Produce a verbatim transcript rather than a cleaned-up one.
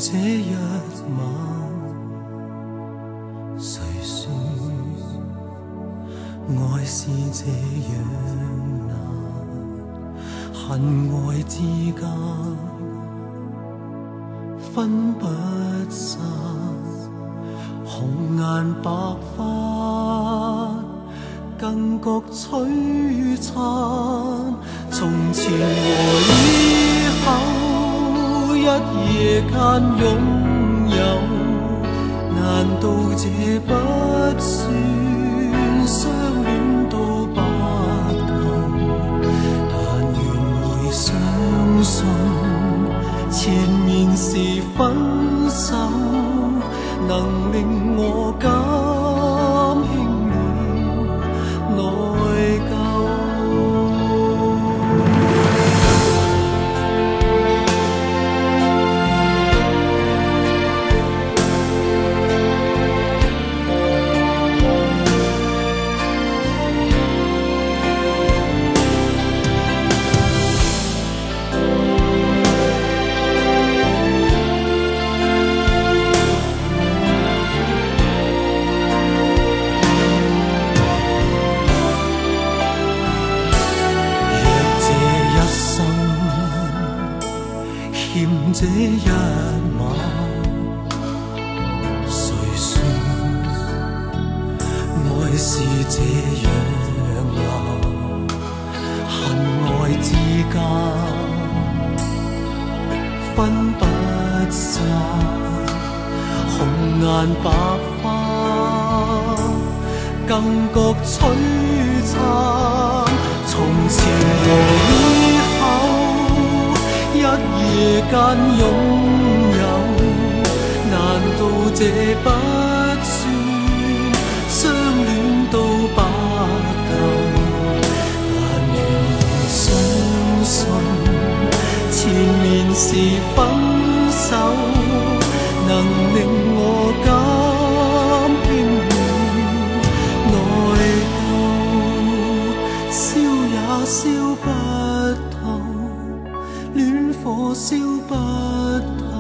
这一晚，谁说爱是这样难？恨爱之间分不散，红颜白发更觉璀璨。从前和以后，一夜间拥有，难道这不算相恋到白头？但愿会相信，前面是分手，能令我减轻了内疚。欠这一晚，谁说爱是这样难？恨爱之间分不散，红颜白发更觉璀璨。从前和以后，一夜間擁有，難道這不算相戀到白頭？但願會相信，前面是分手，能令我減輕了內疚，燒也燒不透，戀火燒不透。